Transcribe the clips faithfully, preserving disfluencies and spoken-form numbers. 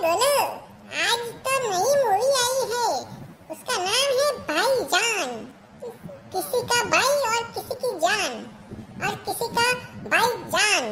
गोलू, आज तो नई मूवी आई है, उसका नाम है भाईजान। किसी का भाई और किसी की जान, और किसी का भाईजान।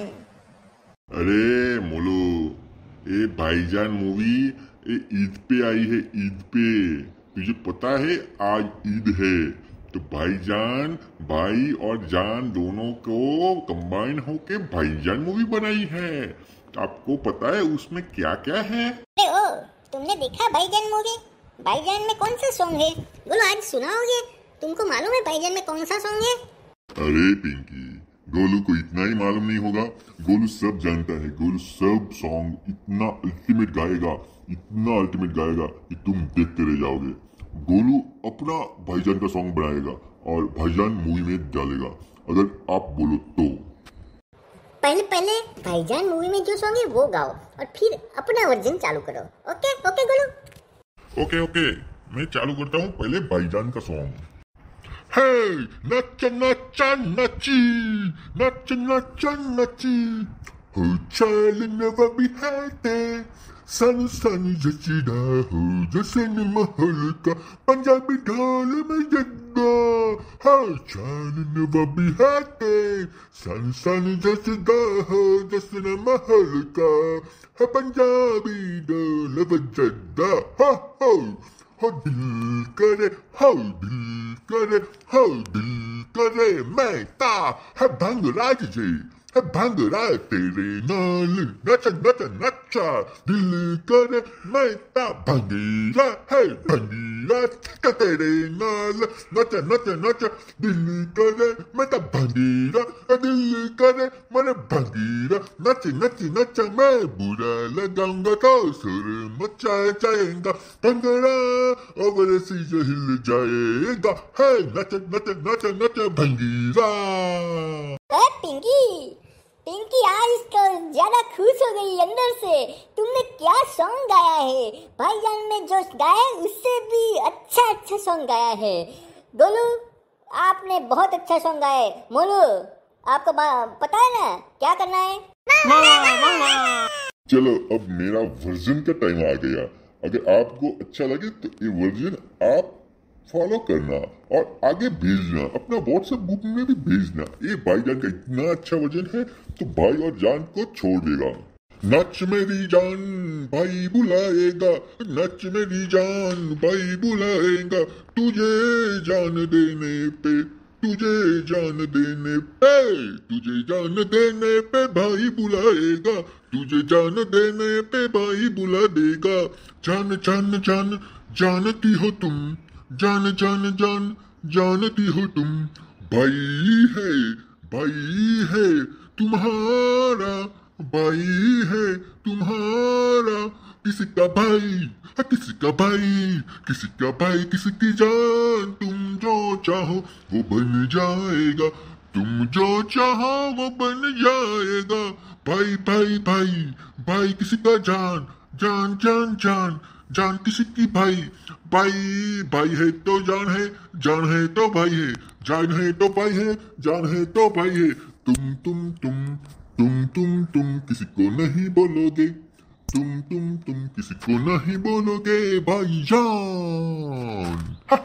अरे मोलो, ये भाईजान मूवी ये ईद पे आई है, ईद पे। तुझे पता है आज ईद है, तो भाईजान, भाई और जान दोनों को कंबाइन होके भाईजान मूवी बनाई है। आपको पता है उसमें क्या क्या है? अरे ओ, तुमने देखा भाईजान मूवी? भाईजान में कौन सा सॉन्ग है? बोलो, आज सुनाओगे? तुमको मालूम है भाईजान में कौन सा सॉन्ग है? अरे पिंकी, गोलू को इतना ही मालूम नहीं होगा। गोलू सब जानता है। गोलू सब सॉन्ग इतना अल्टीमेट गाएगा, इतना अल्टीमेट गाएगा कि तुम देखते रह जाओगे। गोलू अपना भाईजान का सॉन्ग बनाएगा और भाईजान मूवी में डालेगा, अगर आप बोलो तो। पहले पहले भाईजान मूवी में जो सॉन्ग है वो गाओ और फिर अपना वर्जन चालू करो। Okay okay Golu? Okay okay, मैं चालू करता हूँ पहले भाईजान का song. Hey, nacha nacha nachi, nacha nacha nachi. Her child never be happy. Sun sun jachida ho, jasen mahalka. Punjabi dhol mein jagga. Her child never be happy. Sun sun jachida ho, jasen mahalka. Her Punjabi dhol mein jagga. Ha ha. हो दिल करे, हो दिल करे, हो दिल करे, मैं ता है भंगरा जी, है भंगरा तेरे नाल, नचा नचा नचा, दिल करे मैं ता भंगीरा है, भंगीरा तेरे नाल, नचा नचा नचा, दिल करे मैं ता भंगीरा, दिल करे मैंने भंगीरा, नची नची नचा, मैं बुरा लगाऊंगा तो सुर मचा जाएगा, भंगरा ओवर सी जो हिल जाएगा, है नचा नचा नचा नचा भंगीरा। पिंकी, पिंकी आज इसको ज्यादा खुश हो गई अंदर से। तुमने क्या सॉन्ग गाया है? भाईजान में जो गाया है उससे भी अच्छा अच्छा सॉन्ग गाया है। गोलू, आपने बहुत अच्छा सॉन्ग गाया है। मोलू, आपको पता है ना क्या करना है? चलो अब मेरा वर्जन का टाइम आ गया। अगर आपको अच्छा लगे तो ये वर्जन आप फॉलो करना और आगे भेजना, अपना व्हाट्सएप ग्रुप में भी भेजना। ये भाईजान का इतना अच्छा वर्जन है तो भाई और जान को छोड़ देगा। नच मेरी जान भाई बुलाएगा, नच मेरी जान भाई बुलाएगा, तुझे जान देने पे, तुझे जान देने पे, तुझे जान देने पे भाई बुलाएगा, तुझे जान देने पे भाई बुला देगा। जान जान जान जानती हो तुम, जान जान जान जानती हो तुम, भाई है भाई है तुम्हारा, भाई है तुम्हारा, किसी का भाई है किसी का भाई, किसी का भाई किसी की जान, तुम जो चाहो वो बन जाएगा, तुम जो चाहो वो बन जाएगा। भाई भाई भाई भाई किसी का जान, जान जान जान जान किसी की भाई, भाई भाई है तो जान है, जान है तो भाई है, जान है तो भाई है, जान है तो भाई है। तुम तुम तुम तुम तुम तुम किसी को नहीं बोलोगे, तुम तुम तुम किसी को नहीं बोलोगे भाईजान।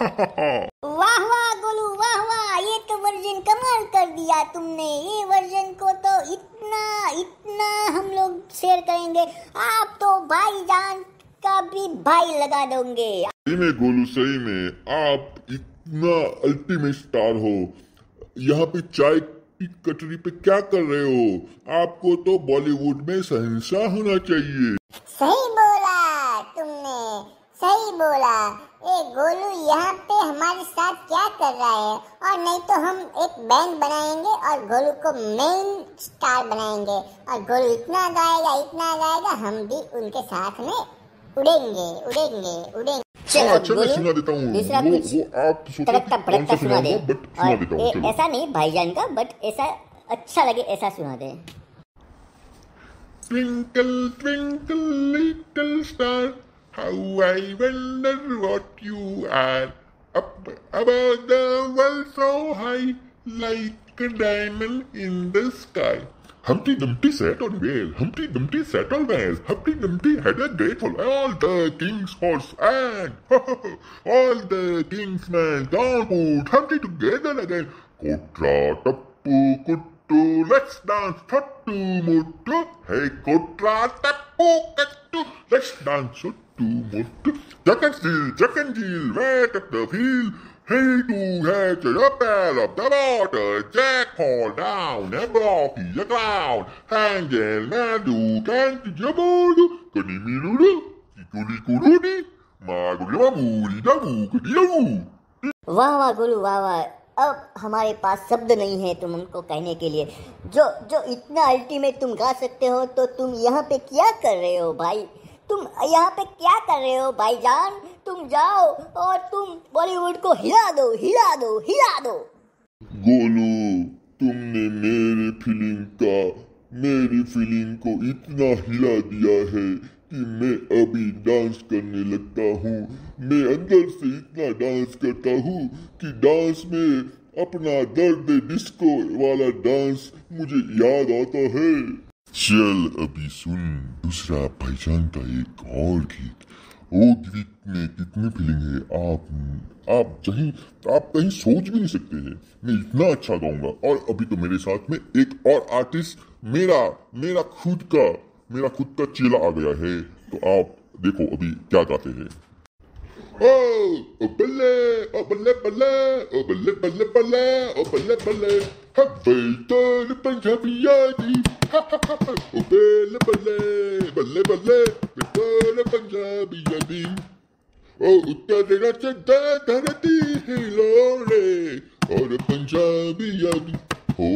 वाह वाह गोलू, वाह वाह, ये तो वर्जन कमाल कर दिया तुमने। ये वर्जन को तो इतना इतना हम लोग शेयर करेंगे, आप तो भाईजान का भी भाई लगा दोगे। सही में गोलू, सही में आप इतना अल्टीमेट स्टार हो। यहाँ पे चाय की कटोरी पे क्या कर रहे हो? आपको तो बॉलीवुड में शहंशाह होना चाहिए। सही बोला तुमने, सही बोला। ए गोलू यहाँ पे हमारे साथ क्या कर रहा है? और नहीं तो हम एक बैंड बनाएंगे और गोलू को मेन स्टार बनाएंगे, और गोलू इतना गाएगा इतना गाएगा, हम भी उनके साथ में उड़ेंगे उड़ेंगे उड़ेंगे। चलो अच्छा, मैं सुना देता हूँ। दूसरा वो, कुछ वो आप तड़कता भड़कता सुना दे, बट सुना देता हूँ। और ऐसा नहीं भाईजान का, बट ऐसा अच्छा लगे ऐसा सुना दे। Twinkle twinkle little star, how I wonder what you are, up above the world so high, like a diamond in the sky. Humpty Dumpty sat on whale, Humpty Dumpty sat on whale, Humpty Dumpty had a great fall. All the king's horse and all the king's men down put Humpty together again. Kotra tappu kuttu, let's dance tattu muttu. Hey kotra tappu kuttu, let's dance tattu muttu. Jack and Jill, Jack and Jill, wait at the field. Hey, two heads in a pail of the water. Jack fall down and broke the ground. Angel Madu can't jaboo. Kani mirudu, kikuli kurudi, magulama muri dabu kadiyabu. वाह वाह गोलू वाह वाह। अब हमारे पास शब्द नहीं है तुम उनको कहने के लिए। जो जो इतना अल्टीमेट तुम गा सकते हो तो तुम यहाँ पे क्या कर रहे हो भाई? तुम यहाँ पे क्या कर रहे हो भाईजान? तुम जाओ और तुम बॉलीवुड को हिला दो हिला दो हिला दो। गोलू, तुमने मेरे फीलिंग का मेरी फीलिंग को इतना हिला दिया है कि मैं अभी डांस करने लगता हूँ। मैं अंदर से इतना डांस करता हूँ कि डांस में अपना दर्द डिस्को वाला डांस मुझे याद आता है। चल अभी सुन दूसरा भाईजान का एक और गीत। वो गीत में कितनी फीलिंग है आप आप कहीं आप कहीं सोच भी नहीं सकते हैं। मैं इतना अच्छा गाऊंगा। और अभी तो मेरे साथ में एक और आर्टिस्ट मेरा मेरा खुद का मेरा खुद का चेला आ गया है। तो आप देखो अभी क्या गाते हैं। ओ ओ बल्ले ओ बल्ले बल्ले ओ बल्ले बल्ले बल्ले ओ बल्ले बल्ले हवेतर पंजाबिया दी ओ बल्ले बल्ले बल्ले बल्ले बेतर पंजाबिया दी ओ उत्तर चढ़ता धरती हिलोरे और पंजाबिया दी हो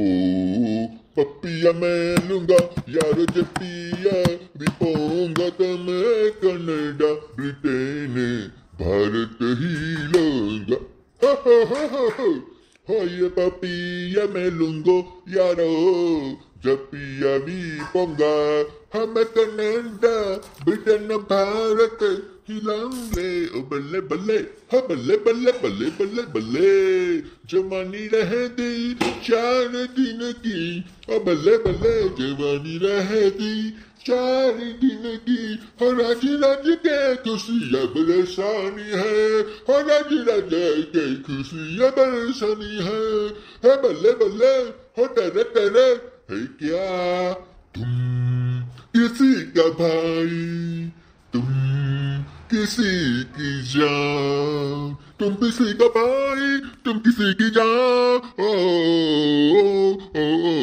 पपिया मैं लूंगा यारो जपिया भी पोंगा तो मैं कनाडा ब्रिटेन भारत ही लूंगा हो हो हो हो हो हो ये पपिया मैं लूंगो यारो जपिया भी पोंगा हम कनाडा ब्रिटेन भारत हिलाऊंगे ओ बल्ले बल्ले हा बल्ले बल्ले बल्ले बल्ले बल्ले जवानी रह दी चार दिन की ओ बल्ले बल्ले जवानी रह दी चार दिन की हो राज राज के खुशियाँ बरसानी है हो राज राज के खुशियाँ बरसानी है है बल्ले बल्ले हो तेरे तेरे है क्या तुम किसी का भाई तुम किसी की जान तुम किसी का भाई तुम किसी की जान ओ ओ ओ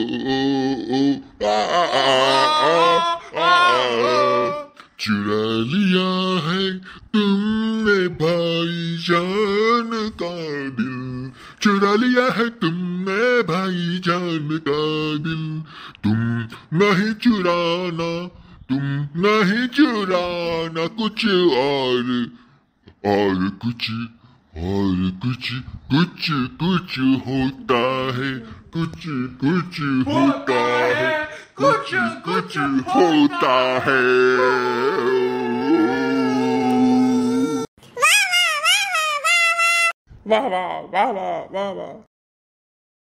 ओ ओ आ आ आ आ चुरा लिया है तुमने भाई जान का दिल चुरा लिया है तुमने भाई जान का दिल तुम नहीं चुराना तुम नहीं चुराना कुछ और और कुछ और कुछ कुछ कुछ होता है कुछ कुछ होता है कुछ कुछ होता है। वाह वाह वाह वाह वाह वाह वाह।